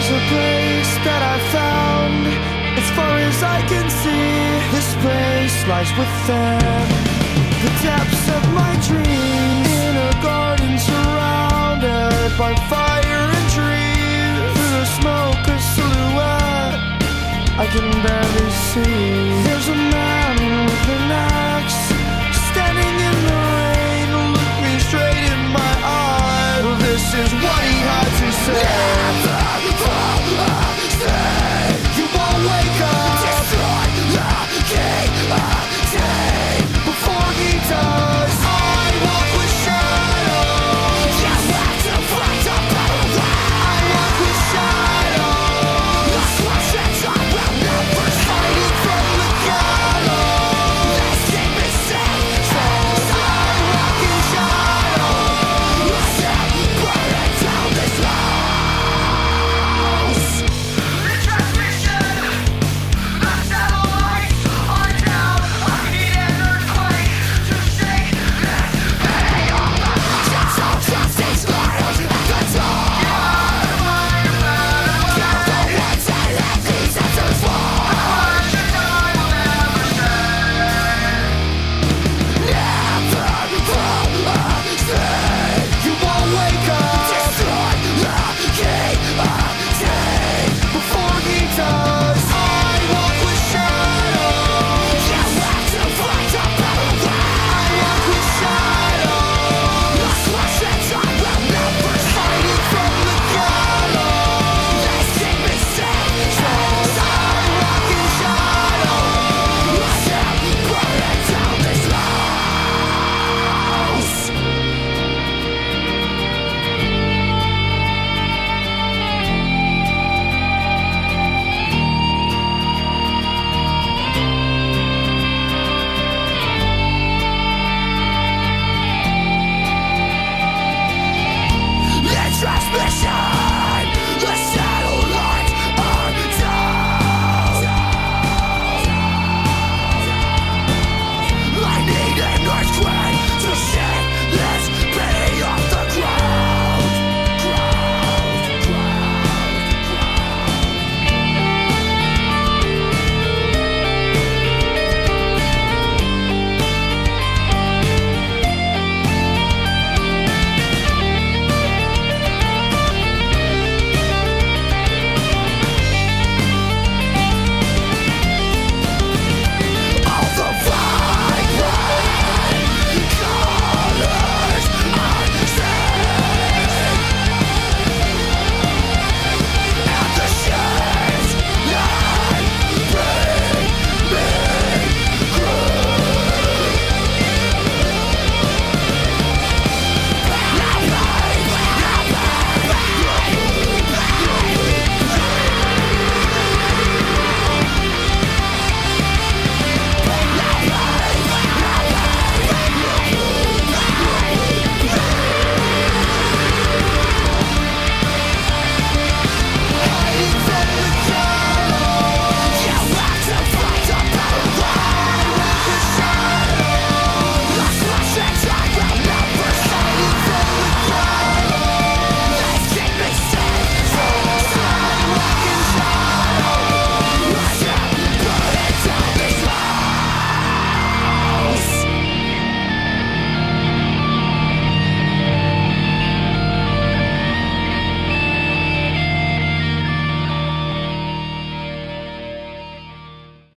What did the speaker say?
There's a place that I found. As far as I can see, this place lies within the depths of my dreams. In a garden surrounded by fire and trees. Through the smoke, a silhouette I can barely see. There's a man with an axe standing in the rain. Look me straight in my eyes. This is what he had to say.